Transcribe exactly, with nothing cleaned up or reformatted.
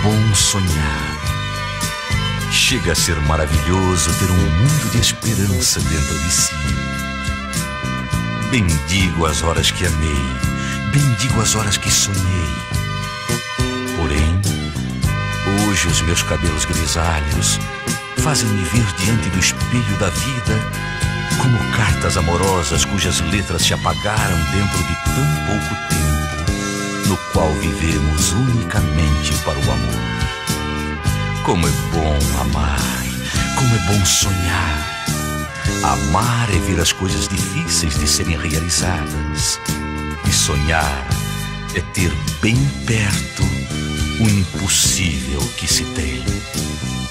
bom sonhar. Chega a ser maravilhoso ter um mundo de esperança dentro de si. Bendigo as horas que amei, bendigo as horas que sonhei. Porém, hoje os meus cabelos grisalhos fazem-me ver diante do espelho da vida como cartas amorosas cujas letras se apagaram dentro de tão pouco tempo, no qual vivemos unicamente para o amor. Como é bom amar, como é bom sonhar. Amar é ver as coisas difíceis de serem realizadas. E sonhar é ter bem perto o impossível que se tem.